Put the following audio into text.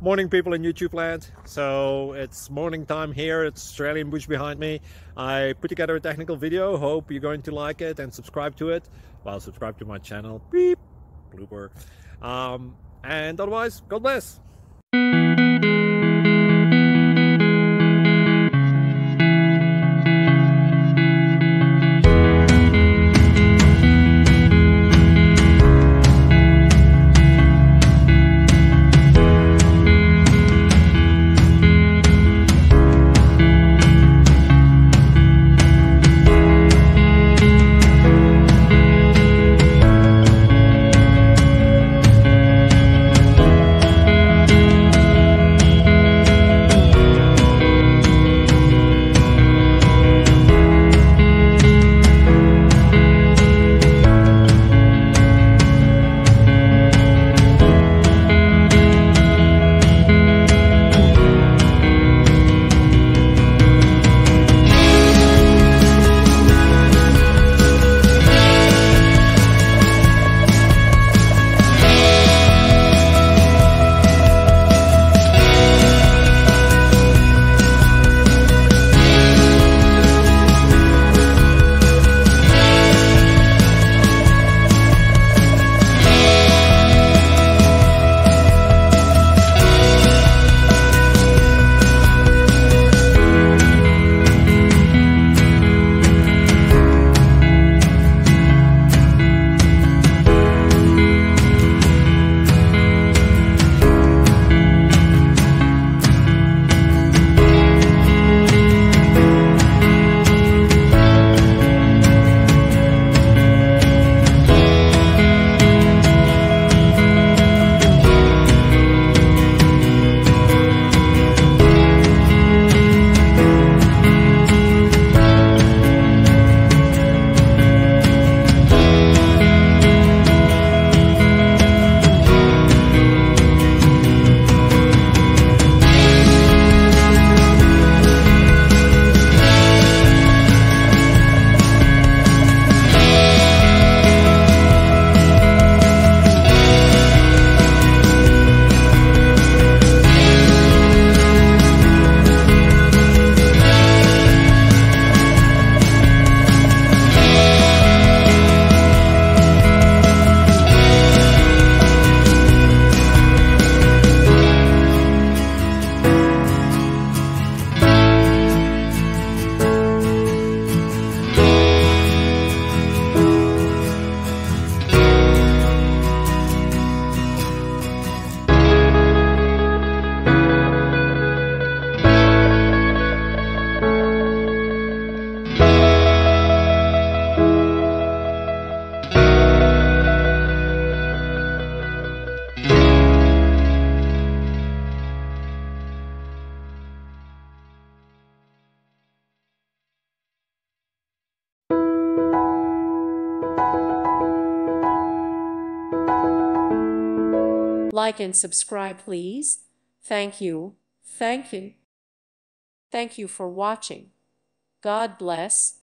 Morning, people in YouTube land. So it's morning time here. It's Australian bush behind me. I put together a technical video. Hope you're going to like it and subscribe to it. Well, subscribe to my channel. Beep, blooper. And otherwise, God bless. Like and subscribe, please. Thank you. Thank you. Thank you for watching. God bless.